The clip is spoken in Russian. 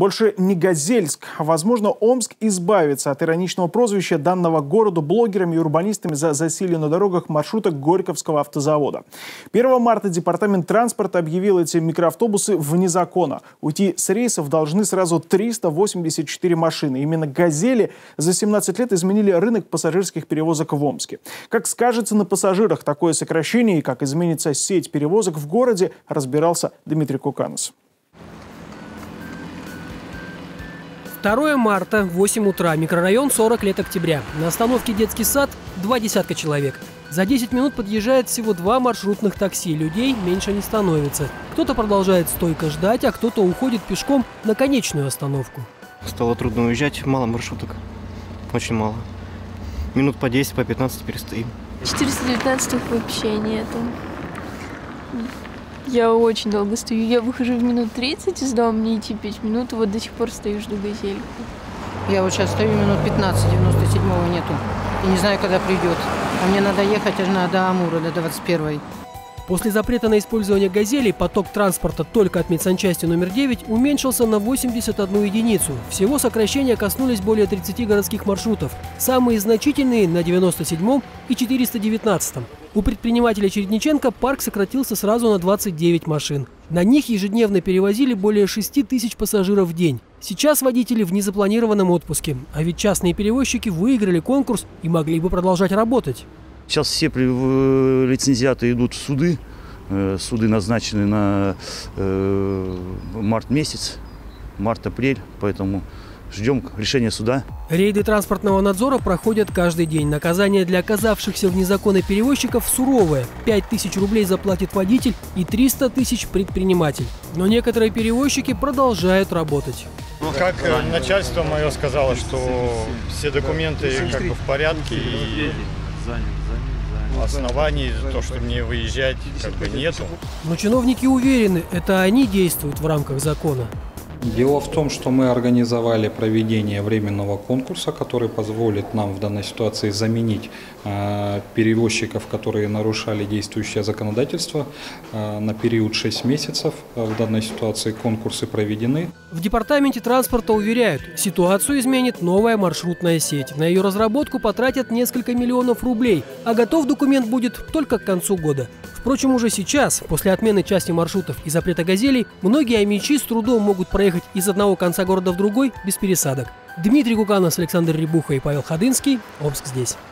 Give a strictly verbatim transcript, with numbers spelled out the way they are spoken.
Больше не Газельск. Возможно, Омск избавится от ироничного прозвища, данного городу блогерами и урбанистами за засилье на дорогах маршрута Горьковского автозавода. первого марта департамент транспорта объявил эти микроавтобусы вне закона. Уйти с рейсов должны сразу триста восемьдесят четыре машины. Именно «Газели» за семнадцать лет изменили рынок пассажирских перевозок в Омске. Как скажется на пассажирах такое сокращение и как изменится сеть перевозок в городе, разбирался Дмитрий Куканос. второго марта, восемь утра, микрорайон сорок лет октября. На остановке «Детский сад» два десятка человек. За десять минут подъезжает всего два маршрутных такси. Людей меньше не становится. Кто-то продолжает стойко ждать, а кто-то уходит пешком на конечную остановку. Стало трудно уезжать, мало маршруток. Очень мало. Минут по десять, по пятнадцать перестоим. четыреста девятнадцать вообще нету. Я очень долго стою. Я выхожу в минут тридцать из дома, мне идти пять минут, и вот до сих пор стою, жду «Газельку». Я вот сейчас стою минут пятнадцать, девяносто седьмого нету. И не знаю, когда придет. А мне надо ехать аж до Амура, до двадцать первой. После запрета на использование «Газелей» поток транспорта только от медсанчасти номер девять уменьшился на восемьдесят одну единицу. Всего сокращения коснулись более тридцати городских маршрутов. Самые значительные на девяносто седьмом и четыреста девятнадцатом. У предпринимателя Чередниченко парк сократился сразу на двадцать девять машин. На них ежедневно перевозили более шести тысяч пассажиров в день. Сейчас водители в незапланированном отпуске. А ведь частные перевозчики выиграли конкурс и могли бы продолжать работать. Сейчас все лицензиаты идут в суды. Суды назначены на март месяц, март-апрель, поэтому ждем решения суда. Рейды транспортного надзора проходят каждый день. Наказание для оказавшихся вне закона перевозчиков суровое. пять тысяч рублей заплатит водитель и триста тысяч предприниматель. Но некоторые перевозчики продолжают работать. Как начальство мое сказало, что все документы как бы в порядке и оснований за то, что мне выезжать, как бы нету. Но чиновники уверены, это они действуют в рамках закона. Дело в том, что мы организовали проведение временного конкурса, который позволит нам в данной ситуации заменить э, перевозчиков, которые нарушали действующее законодательство, э, на период шести месяцев. В данной ситуации конкурсы проведены. В департаменте транспорта уверяют, ситуацию изменит новая маршрутная сеть. На ее разработку потратят несколько миллионов рублей, а готов документ будет только к концу года. Впрочем, уже сейчас, после отмены части маршрутов и запрета «Газелей», многие омичи с трудом могут проехать из одного конца города в другой без пересадок. Дмитрий Куканос, Александр Рябуха и Павел Ходынский. Омск здесь.